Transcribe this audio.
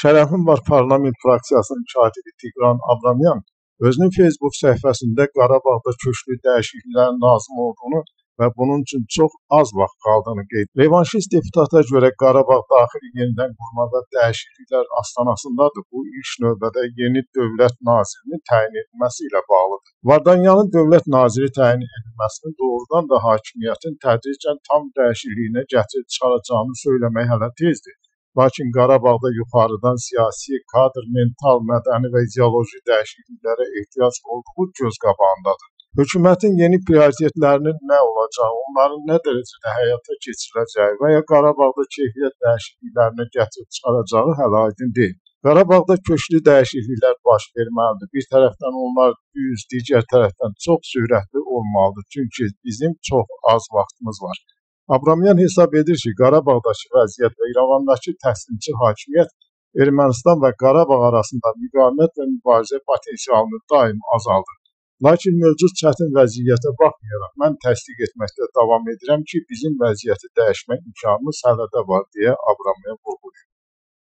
Şərəfim var parlament fraksiyasının katibi Tiqran Abramyan özünün Facebook səhifəsində Qarabağda köklü dəyişikliklərin lazım olduğunu və bunun üçün çox az vaxt qaldığını qeyd etdi. Revanşist deputata görə Qarabağ daxili yenidən qurma və dəyişikliklər astanasındadır. Bu ilk növbədə yeni dövlət nazirinin təyin edilməsi ilə bağlıdır. Vardanyanın dövlət naziri təyin edilməsinin doğrudan da hakimiyyətin tədricən tam dəyişikliyinə gətirib çıxaracağını söyləmək hələ tezdir. Lakin Qarabağda yuxarıdan siyasi, kadr, mental, mədəni və ideoloji dəyişikliklərə ehtiyac olduğu göz qabağındadır. Hökumətin yeni prioritetlərinin nə olacağı, onların nə dərəcədə həyata keçiriləcəyi və ya Qarabağda keyfiyyət dəyişikliklərinə gətirib çıxaracağı hələ aydın deyil. Qarabağda köklü dəyişikliklər baş verməlidir. Bir tərəfdən onlar düz, digər tərəfdən çox sürətli olmalıdır. Çünki bizim çox az vaxtımız var. Abramyan hesab edir ki, Qarabağdakı vəziyyət və İrəvandakı təslimçi hakimiyyət Ermənistan və Qarabağ arasında müqavimət və mübarizə potensialını daim azaldır. Lakin mövcud çətin vəziyyətə baxmayaraq, mən təsdiq etməkdə davam edirəm ki, bizim vəziyyəti dəyişmək imkanımız hələ də var, deyə Abramyan vurğulayır.